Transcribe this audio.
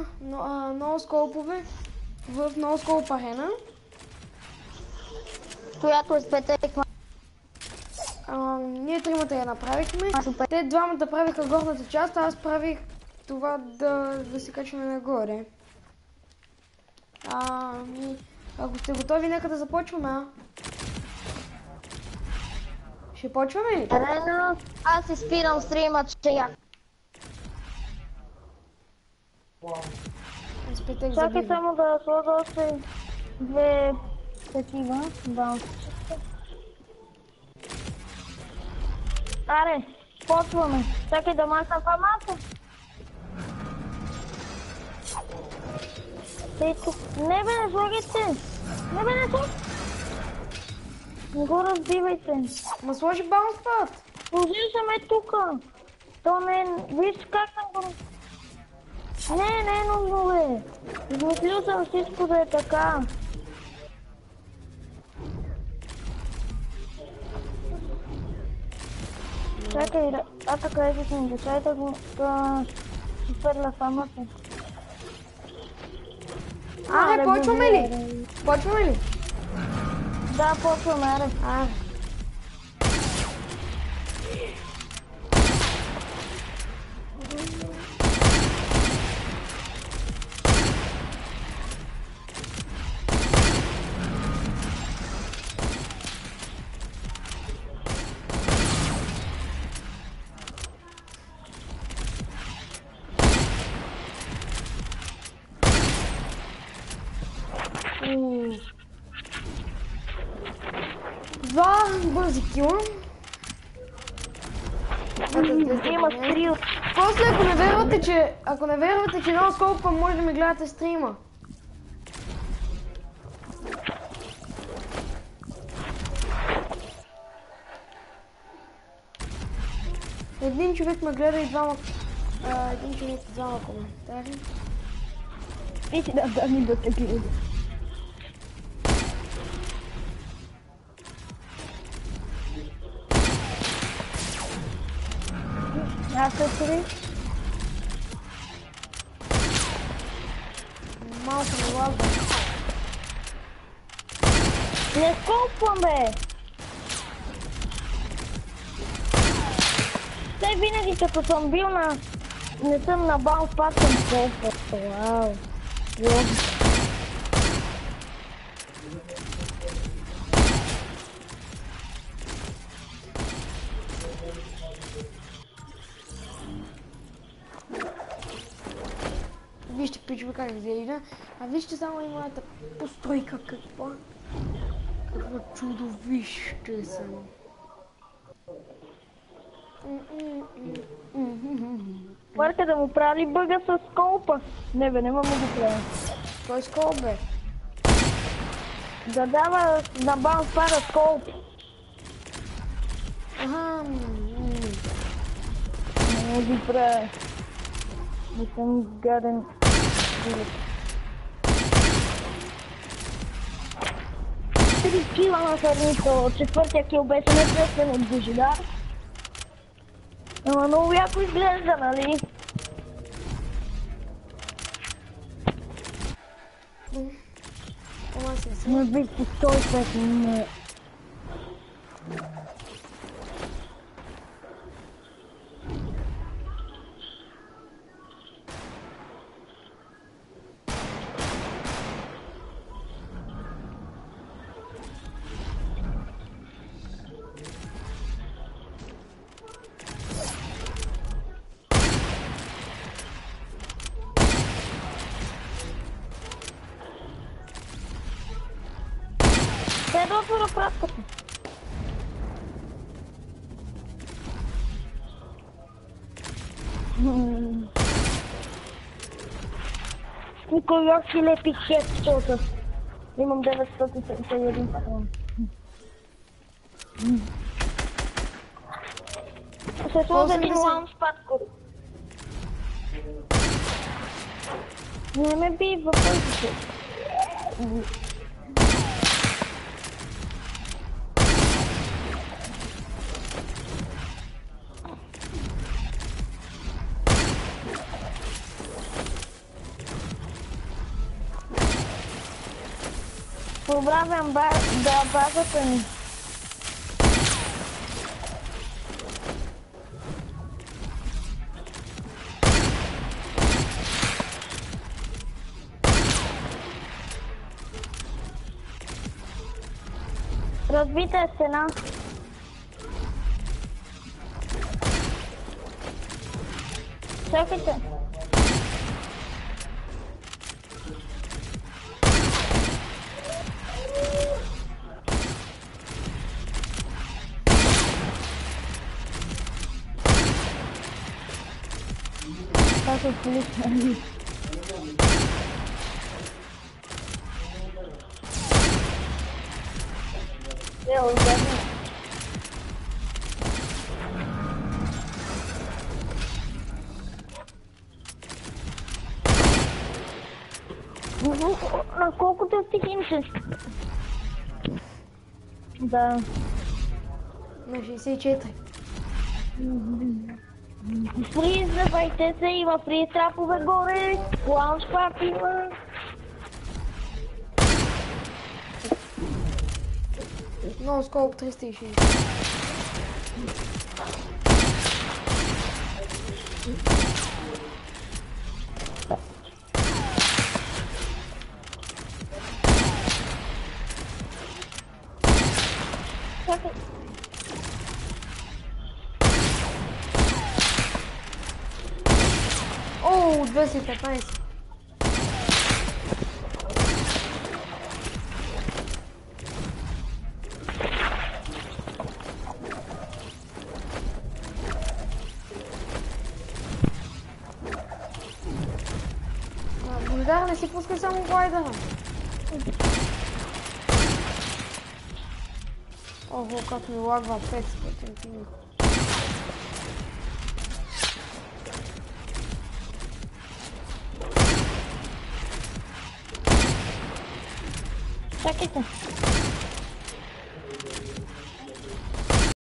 много сколпове в много сколп арена. Която изпетехме. Ние тримата я направихме. Те двамата правиха горната част, а аз правих това да се качваме нагоре. Ако сте готови, нека да започваме. Ще почваме ли? Рено, аз си спирам стрима, че я. Чакай само да сложа още две такива баунсчета. Аре, почваме. Чакай да махна фамата. Не бе, не слагайте! Не бе, не слагайте! Не го разбивайте. Ма сложи баунспад. Сложил съм е тука. То не е... Виж как съм го... Не е нужно бе. Измислил съм всичко да е така. Чакай, така е съм го. Чай да го... Да изпърля фамата. Аре, почваме ли? Почваме ли? Да, почваме, аре. Два бързи кила. Има стрил. После, ако не вярвате, че много сколпа, може да ми гледате стрима. Един човек ме гледа и двама коментари. И си да ми да те гледа. Аз се сри. Малко не лагва. Не сколпвам, бе! Те винаги като съм бил на... Не съм на баунс, пак съм сколпвал. Вау! Вижте, пичове, как изглежда. А вижте само и моята постройка, какво чудовище съм. Марка да му прави бъга с сколпа. Не бе, няма му го правя. Кой сколп, бе? Да дава на баунс пара сколп. Не ги правя. Не съм гаден. 3 кила на Сърнито. Четвъртия кил беше непреснен от Божидар. Ама много яко изглежда, нали? Не бих по 105 не. Те да отворя пратката. Никой аз си лепи 600. Имам 971 патрон. Се сложа един лаунчпад. Не ме би въпросите. Поправям базата ми. Разбита е стена. Чакайте. Това се отвлича. На колкото стихинче? Да. На 64. Фриз, забайте се, има фриз трапове горе, лаунж парти има. Много скоро 360. Чакай. О, 215. Бождар, не си пускай само глайдера. Ого, как ми лагва 500 минути. Чакайте.